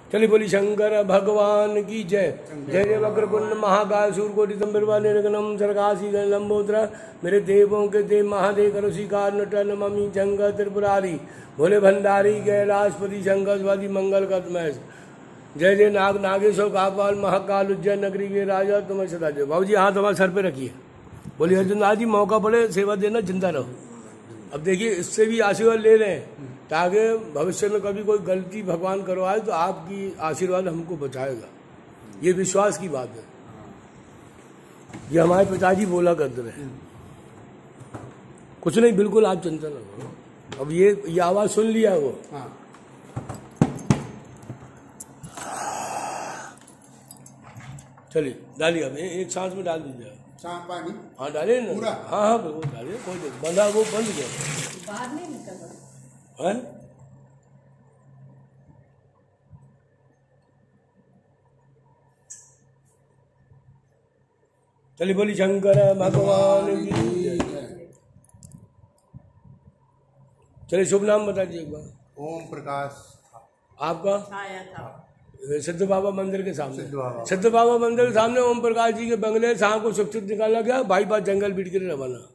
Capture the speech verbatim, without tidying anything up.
चलिए बोली शंकर भगवान की जय। जय जय वक्रकुंड महाकाय सूर्यकोटि संबिर्वा निर्गनम सरकासी लंबोदरा। मेरे देवों के देव महादेव करो स्वीकार नट नमामि शंकर त्रिपुरारी। भोले भंडारी कैलाशपति शंकर स्वाति मंगल कदमैस। जय जय नाग नागेश्वर काकपाल महाकाल उज्जैन नगरी के राजा तुम्हें सदा जय। बाबू जी हाथ हमारे सर पे रखिए। बोलिए अर्जुन दास जी मौका पड़े सेवा देना जिंदा रहो। अब देखिए इससे भी आशीर्वाद ले रहे हैं ताकि भविष्य में कभी कोई गलती भगवान करवाए तो आपकी आशीर्वाद हमको बचाएगा। ये विश्वास की बात है। ये हमारे पिताजी बोला करते रहे। कुछ नहीं, बिल्कुल आप चिंता न करो। अब ये ये आवाज सुन लिया वो। हाँ। चलिए डालिए, अब एक सांस में डाल दीजिए। पानी हाँ डालिए ना पूरा। हाँ हाँ बिल्कुल डालिए, कोई नहीं बंधा वो बंद गया बाहर नहीं निकल है। चलिए बोली शंकर भगवान की जय। चलिए शुभ नाम बता दीजिए एक बार। ओम प्रकाश आपका छाया था सिद्ध बाबा मंदिर के सामने। सिद्ध बाबा सिद्ध बाबा मंदिर के सामने ओम प्रकाश जी के बंगले शाम को सुरक्षित निकाला गया। बाईपास जंगल बीट के रवाना।